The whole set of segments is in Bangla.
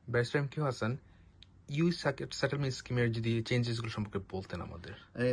Barrister M Q Hasan, EU settlement স্কিমের যদি চেঞ্জেস গুলো সম্পর্কে বলতেন আমাদের।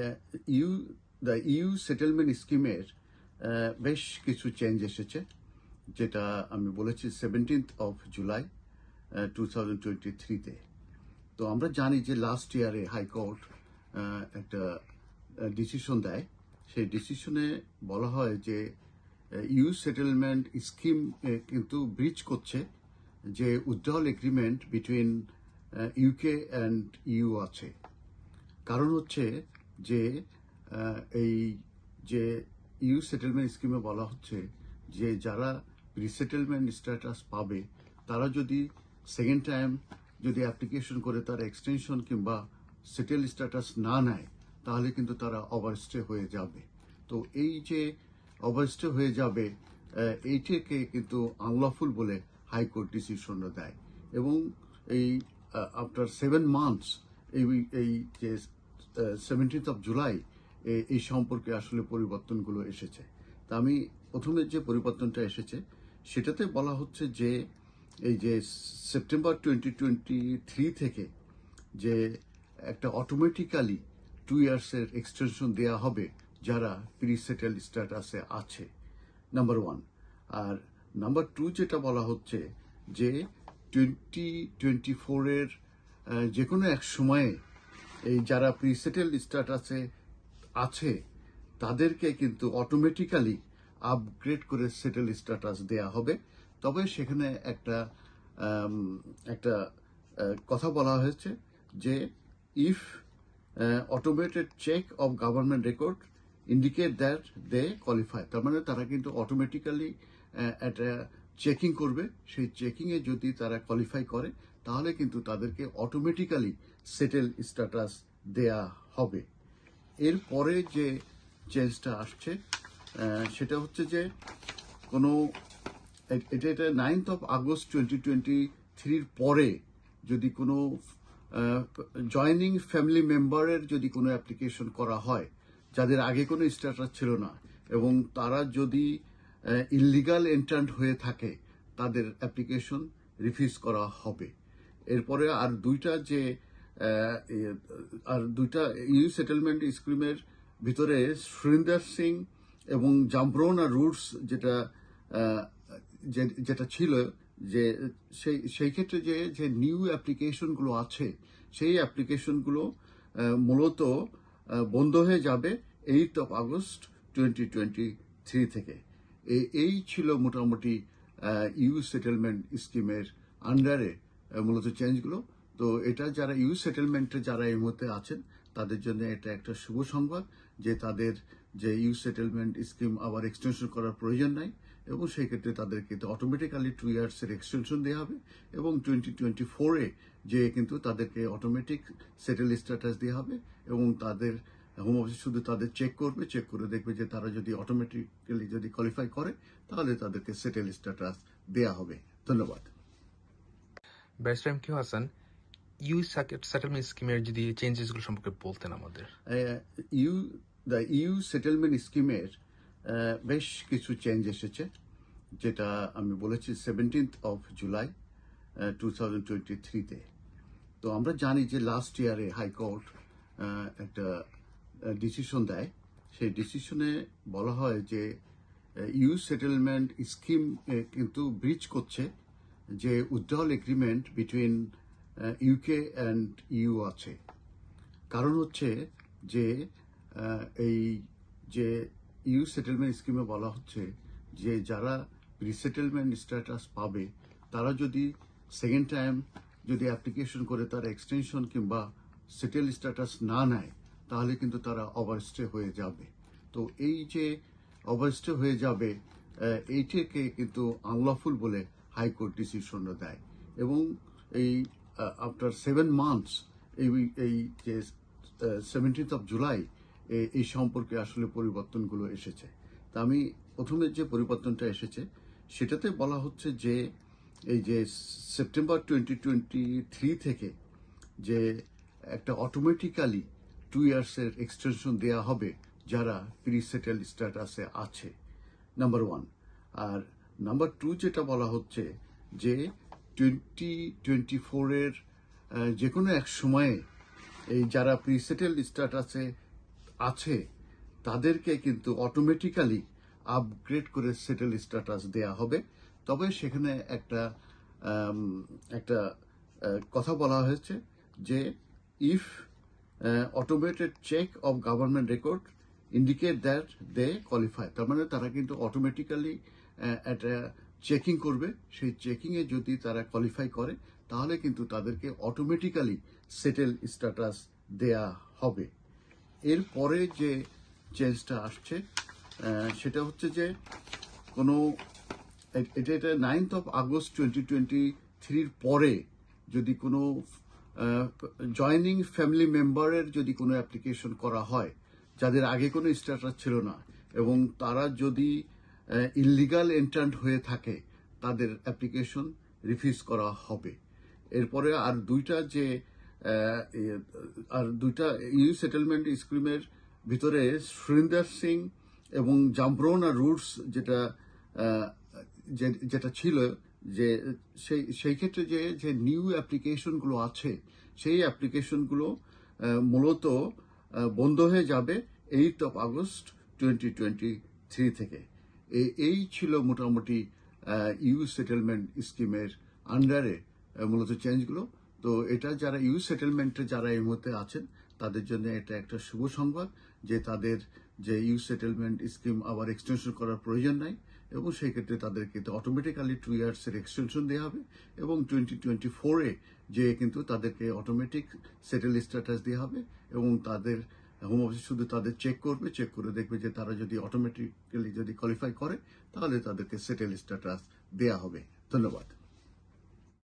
ইউ সেটেলমেন্ট স্কিমের বেশ কিছু চেঞ্জ এসেছে, যেটা আমি বলেছি 17th of July 2023-তে। তো আমরা জানি যে লাস্ট ইয়ারে হাইকোর্ট একটা ডিসিশন দেয়। সেই ডিসিশনে বলা হয় যে ইউ সেটেলমেন্ট স্কিম কিন্তু ব্রিচ করছে যে withdrawal agreement between UK and EU আছে। কারণ হচ্ছে যে এই যে ইউ সেটেলমেন্ট স্কিমে বলা হচ্ছে যে যারা রিসেটেলমেন্ট স্ট্যাটাস পাবে তারা যদি সেকেন্ড টাইম যদি অ্যাপ্লিকেশন করে তারা এক্সটেনশন কিংবা সেটেল স্ট্যাটাস না নেয় তাহলে কিন্তু তারা ওভারস্টে হয়ে যাবে। তো এই যে ওভারস্টে হয়ে যাবে এইটাকে কিন্তু আনলফুল বলে হাইকোর্ট ডিসিশন দেয়, এবং এই আফটার 7 months এই যে 17th of July এই সম্পর্কে আসলে পরিবর্তনগুলো এসেছে। তা আমি প্রথমে যে পরিবর্তনটা এসেছে সেটাতে বলা হচ্ছে যে এই যে সেপ্টেম্বর 2023 থেকে যে একটা অটোমেটিক্যালি 2 years-এর এক্সটেনশন দেওয়া হবে যারা প্রি সেটেল স্ট্যাটাসে আছে, নাম্বার 1। আর নাম্বার 2 যেটা বলা হচ্ছে যে 2024-এর যে কোনো এক সময়ে এই যারা প্রি সেটেল স্ট্যাটাসে আছে তাদেরকে কিন্তু অটোমেটিক্যালি আপগ্রেড করে সেটেল স্ট্যাটাস দেয়া হবে। তবে সেখানে একটা কথা বলা হয়েছে যে if automated check of government record indicate that they qualify, তার মানে তারা কিন্তু অটোমেটিক্যালি একটা চেকিং করবে। সেই চেকিংয়ে যদি তারা কোয়ালিফাই করে তাহলে কিন্তু তাদেরকে অটোমেটিক্যালি সেটেল স্ট্যাটাস দেয়া হবে। এরপরে যে চেঞ্জটা আসছে সেটা হচ্ছে যে কোনো এটা 9th of August 2023-র পরে যদি কোনো জয়নিং ফ্যামিলি মেম্বারের যদি কোনো অ্যাপ্লিকেশন করা হয় যাদের আগে কোনো স্ট্যাটাস ছিল না এবং তারা যদি ইললিগাল এন্ট্রান্ট হয়ে থাকে তাদের অ্যাপ্লিকেশন রিফিউজ করা হবে। এরপরে আর দুইটা ইউ সেটেলমেন্ট স্কিমের ভিতরে সুরিন্দর সিং এবং জাম্ব্রোনা রুটস যেটা ছিল যে সেই ক্ষেত্রে যে নিউ অ্যাপ্লিকেশনগুলো আছে সেই অ্যাপ্লিকেশনগুলো মূলত বন্ধ হয়ে যাবে 8th of August 2023 থেকে। এই ছিল মোটামুটি ইউ সেটেলমেন্ট স্কিমের আন্ডারে মূলত চেঞ্জগুলো। তো এটা যারা ইউ সেটেলমেন্টে যারা এই মুহূর্তে আছেন তাদের জন্য এটা একটা শুভ সংবাদ যে তাদের যে ইউ সেটেলমেন্ট স্কিম আবার এক্সটেনশন করার প্রয়োজন নাই, এবং সেই ক্ষেত্রে তাদেরকে অটোমেটিক্যালি 2 years-এর এক্সটেনশন দেওয়া হবে এবং 2024-এ যে কিন্তু তাদেরকে অটোমেটিক সেটেল স্ট্যাটাস দেওয়া হবে এবং তাদের হোম অফিস শুধু তাদের চেক করে দেখবে যে তারা যদি অটোমেটিক্যালি যদি কোয়ালিফাই করে তাহলে তাদেরকে সেটেল স্ট্যাটাস দেওয়া হবে। ধন্যবাদ। Barrister M Q Hasan, EU settlement স্কিমের যদি চেঞ্জেস গুলো সম্পর্কে বলতেন আমাদের। ইউ সেটেলমেন্ট স্কিমের বেশ কিছু চেঞ্জ এসেছে, যেটা আমি বলেছি 17th of July 2023-তে। তো আমরা জানি যে লাস্ট ইয়ারে হাইকোর্ট একটা ডিসিশন দেয়। সেই ডিসিশনে বলা হয় যে ইউ সেটেলমেন্ট স্কিম কিন্তু ব্রিচ করছে যে withdrawal agreement between UK and EU আছে। কারণ হচ্ছে যে এই যে ইউ সেটেলমেন্ট স্কিমে বলা হচ্ছে যে যারা রিসেটেলমেন্ট স্ট্যাটাস পাবে তারা যদি সেকেন্ড টাইম যদি অ্যাপ্লিকেশন করে তারা এক্সটেনশন কিংবা সেটেল স্ট্যাটাস না নেয় তাহলে কিন্তু তারা ওভারস্টে হয়ে যাবে। তো এই যে ওভারস্টে হয়ে যাবে এইটাকে কিন্তু আনলফুল বলে হাইকোর্ট ডিসিশন দেয়, এবং এই আফটার 7 months এই যে 17th of July এই সম্পর্কে আসলে পরিবর্তনগুলো এসেছে। তা আমি প্রথমে যে পরিবর্তনটা এসেছে সেটাতে বলা হচ্ছে যে এই যে সেপ্টেম্বর 2023 থেকে যে একটা অটোমেটিক্যালি 2 years-এর এক্সটেনশন দেওয়া হবে যারা প্রি সেটেল স্ট্যাটাসে আছে, নাম্বার 1। আর নাম্বার 2 যেটা বলা হচ্ছে যে 2024-এর যে কোনো এক সময়ে এই যারা প্রিসেটেল স্ট্যাটাসে আছে তাদেরকে কিন্তু অটোমেটিক্যালি আপগ্রেড করে সেটেল স্ট্যাটাস দেয়া হবে। তবে সেখানে একটা কথা বলা হয়েছে যে if automated check of government record indicate that they qualify, তার মানে তারা কিন্তু অটোমেটিক্যালি একটা চেকিং করবে। সেই চেকিংয়ে যদি তারা কোয়ালিফাই করে তাহলে কিন্তু তাদেরকে অটোমেটিক্যালি সেটেল স্ট্যাটাস দেয়া হবে। এরপরে যে চেঞ্জটা আসছে সেটা হচ্ছে যে কোনো এটা 9th of August 2023 পরে যদি কোনো জয়নিং ফ্যামিলি মেম্বারের যদি কোনো অ্যাপ্লিকেশন করা হয় যাদের আগে কোনো স্ট্যাটাস ছিল না এবং তারা যদি ইললিগাল এন্ট্রান্ট হয়ে থাকে তাদের অ্যাপ্লিকেশন রিফিউজ করা হবে। এরপরে আর দুইটা ইউ সেটেলমেন্ট স্কিমের ভিতরে সুরিন্দর সিং এবং জাম্ব্রোনা রুটস যেটা ছিল যে সেই ক্ষেত্রে যে নিউ অ্যাপ্লিকেশনগুলো আছে সেই অ্যাপ্লিকেশনগুলো মূলত বন্ধ হয়ে যাবে 8th of August 2023 থেকে। এই ছিল মোটামুটি ইউ সেটেলমেন্ট স্কিমের আন্ডারে মূলত চেঞ্জগুলো। তো এটা যারা ইউ সেটেলমেন্টে যারা এই মুহূর্তে আছেন তাদের জন্য এটা একটা শুভ সংবাদ যে তাদের যে ইউ সেটেলমেন্ট স্কিম আবার এক্সটেনশন করার প্রয়োজন নাই এবং সেই ক্ষেত্রে তাদেরকে অটোমেটিক্যালি 2 ইয়ার্সের এক্সটেনশন দেওয়া হবে এবং 2024-এ যে কিন্তু তাদেরকে অটোমেটিক সেটেল স্ট্যাটাস দেওয়া হবে এবং তাদের হোম অফিস শুধু তাদের চেক করে দেখবে যে তারা যদি অটোমেটিক্যালি যদি কোয়ালিফাই করে তাহলে তাদেরকে সেটেল স্ট্যাটাস দেওয়া হবে। ধন্যবাদ।